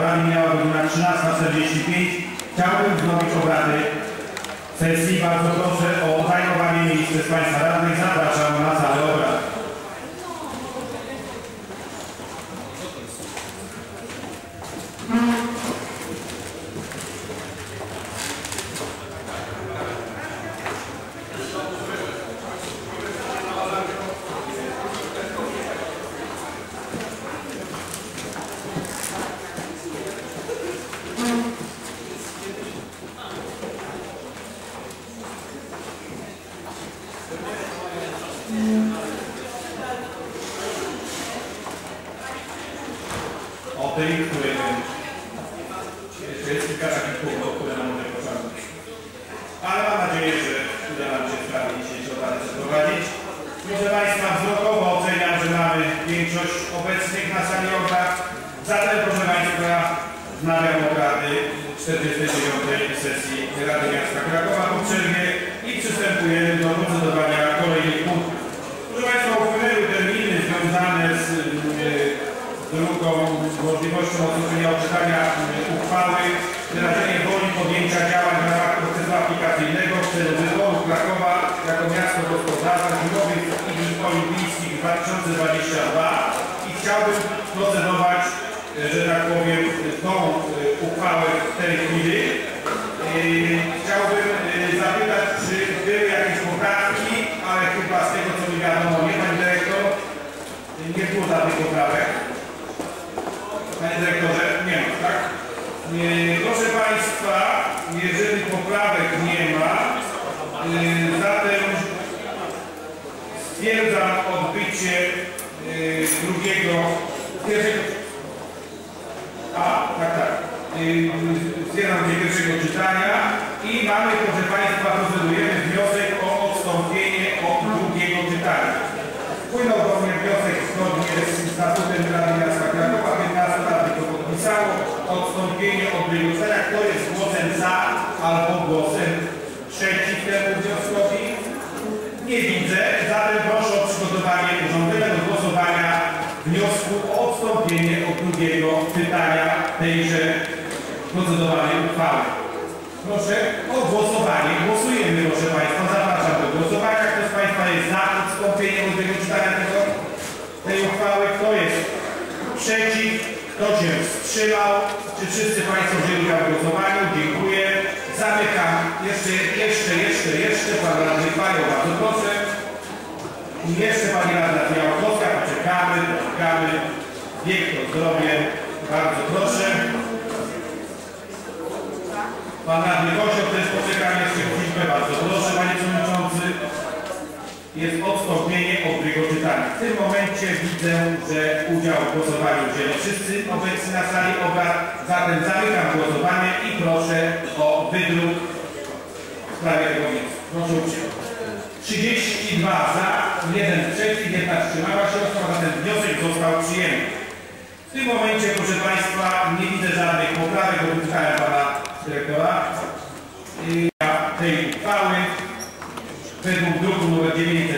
Minęła godzina 13:45. Chciałbym wznowić obrady sesji. Bardzo proszę o zajmowanie miejsc przez Państwa radnych. Zapraszam na salę obrad. O tej, której jest kilka takich punktów, które nam tutaj potrzebne. Ale mam nadzieję, że uda nam się sprawę dzisiejsze obrady przeprowadzić. Proszę Państwa, wzrokowo oceniam, że mamy większość obecnych na sali obrad. Zatem, proszę Państwa, wznawiam obrady 49. sesji Rady Miasta Krakowa po przerwie i przystępujemy do procedowania kolejnych punktów. Proszę Państwa, upłynęły terminy związane z drugą możliwością odrzucenia odczytania uchwały wyrażenie woli podjęcia działań w ramach procesu aplikacyjnego w celu wyboru Krakowa jako miasto gospodarstwa zimowych Igrzysk Olimpijskich 2022 i chciałbym procedować, że tak powiem, tą uchwałę w tej chwili. Chciałbym zapytać, czy były jakieś poprawki, ale chyba z tego co mi wiadomo nie, Pani Dyrektor, nie było żadnych poprawek. Panie Dyrektorze, nie ma, tak? Proszę Państwa, jeżeli poprawek nie ma, zatem stwierdzam odbycie stwierdzam pierwszego czytania i mamy, proszę Państwa, procedujemy wniosek o odstąpienie od drugiego czytania. Wpłynął do mnie wniosek zgodnie z statutem Rady Miasta Krakowa, 15 radnych to podpisało odstąpienie od drugiego czytania. Kto jest głosem za albo głosem przeciw temu wnioskowi? Nie widzę, zatem proszę o przygotowanie urządzenia do głosowania wniosku o odstąpienie od drugiego czytania tejże procedowanej uchwały. Proszę o głosowanie. Głosujemy, proszę Państwa. Zapraszam do głosowania. Kto z Państwa jest za odstąpieniem od drugiego czytania tej uchwały? Kto jest przeciw? Kto się wstrzymał? Czy wszyscy Państwo wzięli udział w głosowaniu? Dziękuję. Zamykam. Jeszcze Pan Radny Paweł, bardzo proszę. I jeszcze Pani Radna Białkowska. Poczekamy. Wiek to zdrowie. Bardzo proszę. Pan Radny Kosioł też poczekam jeszcze chwilkę. Bardzo proszę, Panie Przewodniczący. Jest odstąpienie od drugiego czytania. W tym momencie widzę, że udział w głosowaniu wzięli wszyscy obecni na sali obrad. Zatem zamykam głosowanie i proszę o wydruk w sprawie tego wniosku. Proszę uprzejmie. 32 za, 1 przeciw, 1 wstrzymała się osoba, zatem wniosek został przyjęty. W tym momencie, proszę Państwa, nie widzę żadnych poprawek, bo wyczytałem Pana Dyrektora tej uchwały. Według druku nr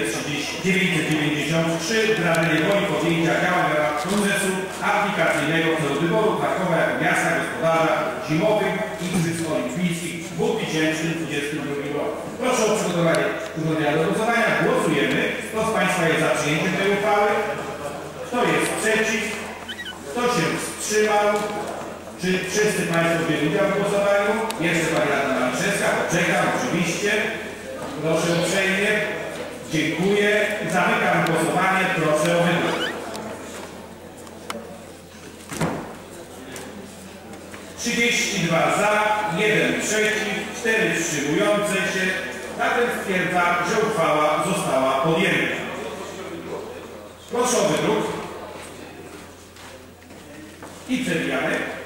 993 wyrażenie woli podjęcia działań w ramach procesu aplikacyjnego w celu wyboru Krakowa jako miasta gospodarza zimowych Igrzysk Olimpijskich w 2022 roku. Proszę o przygotowanie urządzenia do głosowania. Głosujemy. Kto z Państwa jest za przyjęciem tej uchwały? Kto jest przeciw? Kto się wstrzymał? Czy wszyscy Państwo wzięli udział w głosowaniu? Jeszcze Pani Radna Maliszewska. Poczekam oczywiście. Proszę uprzejmie. Dziękuję. Zamykam głosowanie. Proszę o wydruk. 32 za, 1 przeciw, 4 wstrzymujące się. Zatem stwierdzam, że uchwała została podjęta. Proszę o wydruk. I przebijamy.